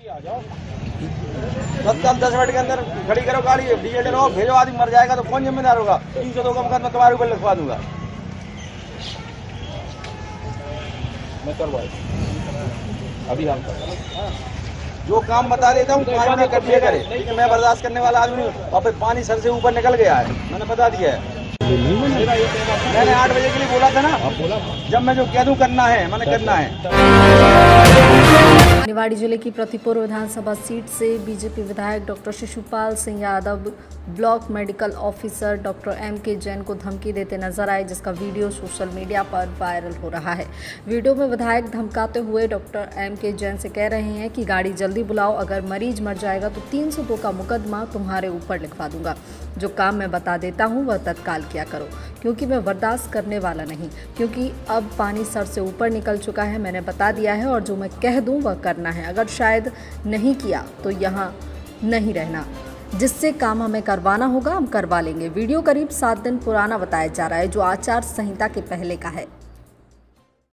10 minute के अंदर खड़ी करो गाड़ी, डीजल डलो, भेजो, आदमी मर जाएगा तो कौन जिम्मेदार होगा? 302 का मुकदमा तुम्हारे ऊपर लिखवा दूंगा मैं। करवाए अभी हम जो काम बता देता हूँ कर दिया करे, लेकिन मैं बर्दाश्त करने वाला आदमी नहीं हूँ। और फिर पानी सर से ऊपर निकल गया है, मैंने बता दिया है। मैंने 8 बजे के लिए बोला था ना, जब मैं जो कह दूं करना है मैंने करना है। निवाड़ी जिले की प्रतिपुर विधानसभा सीट से बीजेपी विधायक doctor Shishupal Singh Yadav block medical officer doctor M.K. Jain को धमकी देते नजर आए, जिसका वीडियो सोशल मीडिया पर वायरल हो रहा है। वीडियो में विधायक धमकाते हुए डॉक्टर M.K. जैन से कह रहे हैं कि गाड़ी जल्दी बुलाओ, अगर मरीज मर जाएगा तो 302 का मुकदमा तुम्हारे ऊपर लिखवा दूंगा। जो काम मैं बता देता हूँ वह तत्काल किया करो, क्योंकि मैं बर्दाश्त करने वाला नहीं, क्योंकि अब पानी सर से ऊपर निकल चुका है। मैंने बता दिया है और जो मैं कह दूं वह करना है। अगर शायद नहीं किया तो यहाँ नहीं रहना, जिससे काम हमें करवाना होगा हम करवा लेंगे। वीडियो करीब 7 दिन पुराना बताया जा रहा है, जो आचार संहिता के पहले का है।